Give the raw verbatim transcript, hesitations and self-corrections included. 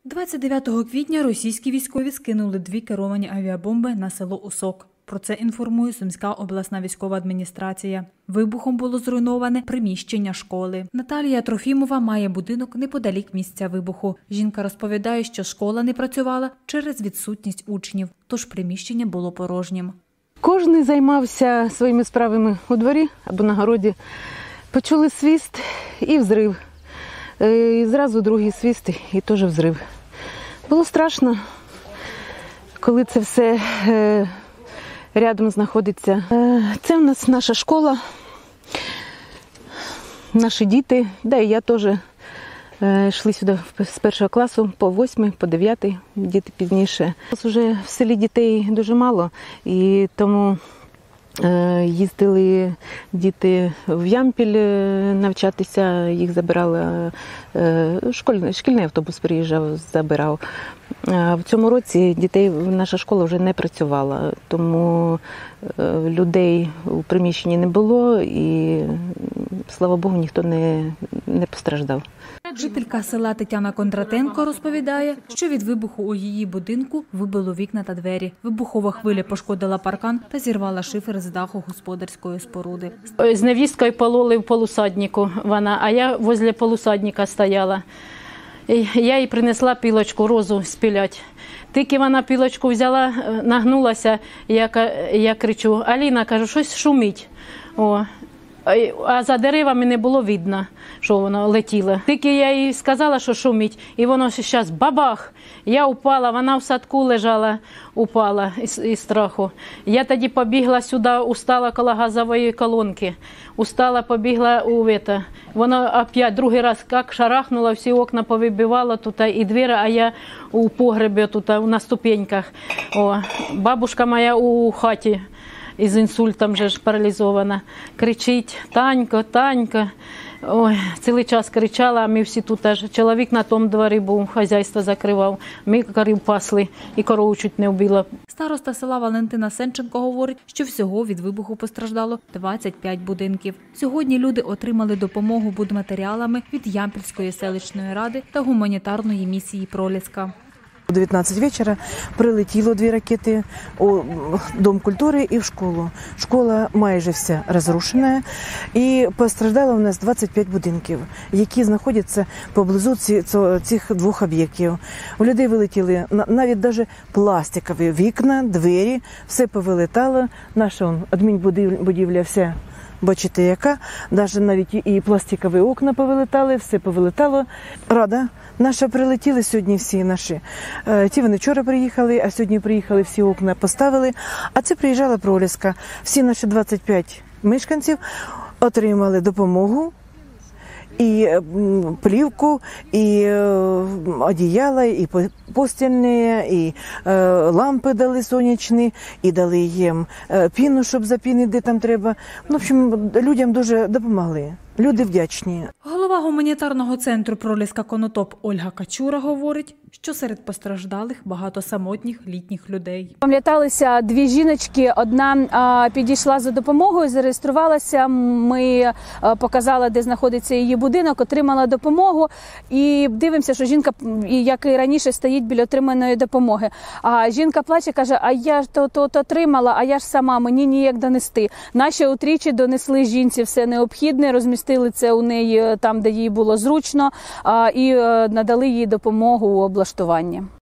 двадцять дев'ятого квітня російські військові скинули дві керовані авіабомби на село Усок. Про це інформує Сумська обласна військова адміністрація. Вибухом було зруйноване приміщення школи. Наталія Трофімова має будинок неподалік місця вибуху. Жінка розповідає, що школа не працювала через відсутність учнів, тож приміщення було порожнім. Кожен займався своїми справами у дворі або на городі. Почули свист і взрив. І зразу другий свист і теж взрив. Було страшно, коли це все рядом знаходиться. Це в нас наша школа, наші діти, да і я теж йшли сюди з першого класу по восьмий, по дев'ятий, діти пізніше. У нас вже в селі дітей дуже мало, і тому їздили діти в Ямпіль навчатися, їх забирали, школьний, шкільний автобус приїжджав, забирав. А в цьому році дітей наша школа вже не працювала, тому людей у приміщенні не було і, слава Богу, ніхто не, не постраждав. Жителька села Тетяна Кондратенко розповідає, що від вибуху у її будинку вибило вікна та двері. Вибухова хвиля пошкодила паркан та зірвала шифер з даху господарської споруди. З невісткою пололи в полусаднику вона, а я возле полусадника стояла. Я їй принесла пілочку, розу спілять. Тільки вона пілочку взяла, нагнулася, я, я кричу: «Аліна, кажу, щось шумить». О. А за деревами не було видно, що воно летіло. Тільки я їй сказала, що шумить, і воно зараз бабах. Я упала, вона в садку лежала, упала із, із страху. Я тоді побігла сюди, устала коло газової колонки. Устала, побігла у це. Воно опять другий раз як шарахнуло, всі окна повибивало тут і двері, а я у погребі тут на ступеньках. О, бабушка моя у хаті із інсультом вже ж паралізована. Кричить: «Танько, Танько». Ой, цілий час кричала, а ми всі тут теж. Чоловік на тому дворі був, хазяйство закривав. Ми корів пасли і корову чуть не вбила. Староста села Валентина Сенченко говорить, що всього від вибуху постраждало двадцять п'ять будинків. Сьогодні люди отримали допомогу будматеріалами від Ямпільської селищної ради та гуманітарної місії «Проліска». У дев'ятнадцять вечора прилетіло дві ракети у Дом культури і в школу. Школа майже вся розрушена, і постраждало у нас двадцять п'ять будинків, які знаходяться поблизу цих двох об'єктів. У людей вилетіли навіть навіть пластикові вікна, двері, все повилетало. Наша адмінбудівля вся, бачите, яка, навіть навіть і пластикові окна повилетали, все повилетало. Рада наша прилетіли сьогодні всі наші. Ті вони вчора приїхали, а сьогодні приїхали, всі окна поставили. А це приїжджала Проліска. Всі наші двадцять п'ять мешканців отримали допомогу. І плівку, і одіяла, і постільні, і лампи дали сонячні, і дали їм піну, щоб запінити, де там треба. Ну, в общем, людям дуже допомогли. Люди вдячні. Голова гуманітарного центру «Проліска Конотоп» Ольга Качура говорить, що серед постраждалих багато самотніх літніх людей. Пам'яталися дві жіночки, одна а, підійшла за допомогою, зареєструвалася, ми а, показали, де знаходиться її будинок, отримала допомогу і дивимося, що жінка, як і раніше, стоїть біля отриманої допомоги. А жінка плаче, каже: «А я ж то, то, то отримала, а я ж сама, мені ніяк донести». Наші утричі донесли жінці все необхідне, розмістили це у неї там, де їй було зручно, а, і а, надали їй допомогу у облаштуванні.